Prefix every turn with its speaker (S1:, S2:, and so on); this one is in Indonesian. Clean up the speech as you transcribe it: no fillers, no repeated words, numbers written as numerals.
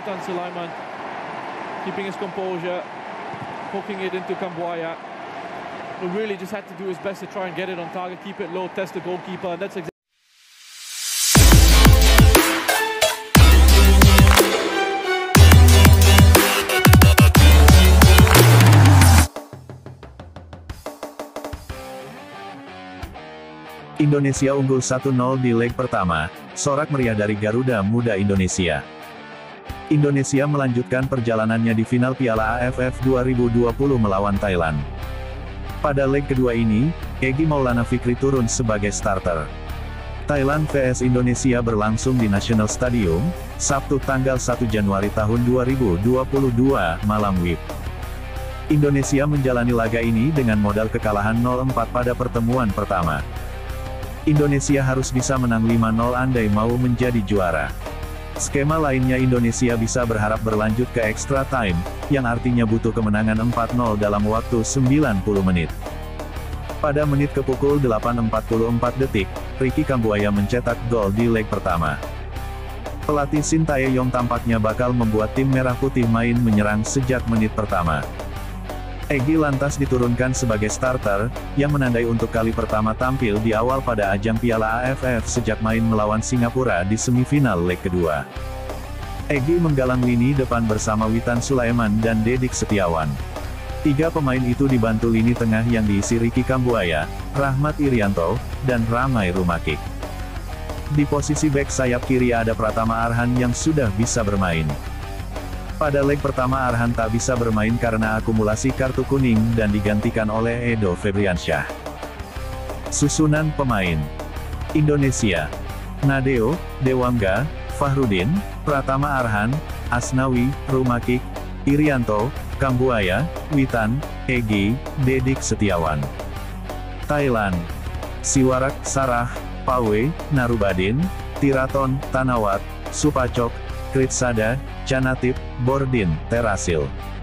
S1: Witan Sulaiman keeping his composure, poking it into Kambuaya, who really just had to do his best to try and get it on target, keep it low, test the goalkeeper, and that's exactly.
S2: Indonesia unggul 1-0 di leg pertama, sorak meriah dari Garuda Muda Indonesia. Indonesia melanjutkan perjalanannya di final Piala AFF 2020 melawan Thailand. Pada leg kedua ini, Egy Maulana Fikri turun sebagai starter. Thailand vs Indonesia berlangsung di National Stadium, Sabtu tanggal 1 Januari tahun 2022, malam WIB. Indonesia menjalani laga ini dengan modal kekalahan 0-4 pada pertemuan pertama. Indonesia harus bisa menang 5-0 andai mau menjadi juara. Skema lainnya Indonesia bisa berharap berlanjut ke extra time, yang artinya butuh kemenangan 4-0 dalam waktu 90 menit. Pada menit ke pukul 8.44 detik, Ricky Kambuaya mencetak gol di leg pertama. Pelatih Shin Tae-yong tampaknya bakal membuat tim merah putih main menyerang sejak menit pertama. Egy lantas diturunkan sebagai starter, yang menandai untuk kali pertama tampil di awal pada ajang Piala AFF sejak main melawan Singapura di semifinal leg kedua. Egy menggalang lini depan bersama Witan Sulaiman dan Dedik Setiawan. Tiga pemain itu dibantu lini tengah yang diisi Ricky Kambuaya, Rahmat Irianto, dan Ramai Rumakik. Di posisi bek sayap kiri ada Pratama Arhan yang sudah bisa bermain. Pada leg pertama Arhan tak bisa bermain karena akumulasi kartu kuning dan digantikan oleh Edo Febriansyah. Susunan pemain: Indonesia, Nadeo, Dewangga, Fahrudin, Pratama Arhan, Asnawi, Rumakik, Irianto, Kambuaya, Witan, Egy, Dedik Setiawan. Thailand: Siwarak, Sarah, Pawe, Narubadin, Tiraton, Tanawat, Supacok, Kritsada, Canatip, Bordin, Terasil.